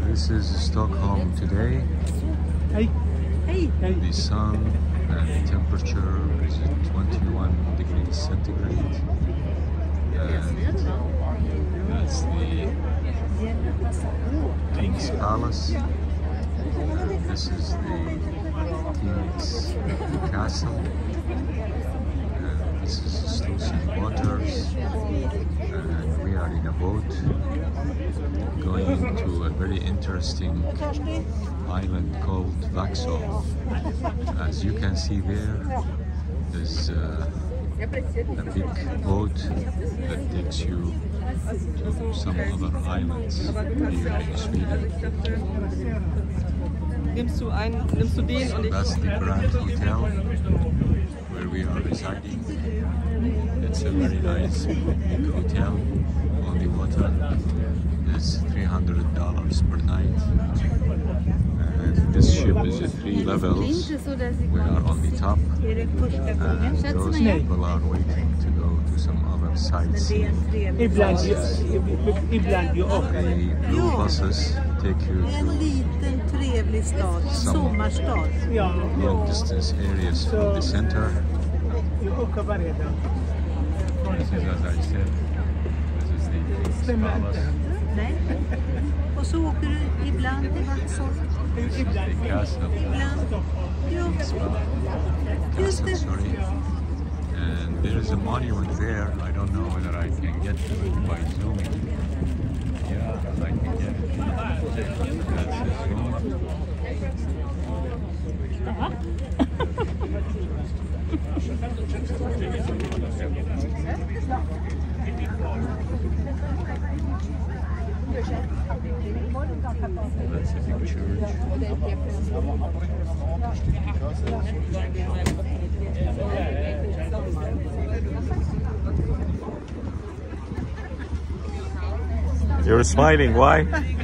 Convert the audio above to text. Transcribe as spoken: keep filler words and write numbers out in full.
This is Stockholm today. Hey. Hey. The sun and the temperature is twenty-one degrees centigrade. And that's the King's Palace. And this is the King's Castle. And this is Stockholm waters. And we are in a boat going to a very interesting island called Vaxholm. As you can see there, there's uh, a big boat that takes you to some other islands here in Sweden. Nimmst du ein, nimmst du den und ich... That's the Grand Hotel where we are residing. It's a very nice big hotel on the water. It's three hundred dollars per night. And this ship is at three levels. We are on the top. And those people are waiting to go to some other sightseeing. Ibland, ibland ju The blue buses take you to some long distance areas from the center. This is, as I said, this is the King's Palace. Nej. Och så åker du ibland till Vaxholm. This is the castle. Ibland. Jo. Just Castle, det. sorry. And there is a monument there. I don't know whether I can get to it by zooming. Yeah, I can get it. That's a zoom. That's a big church. You're smiling, why?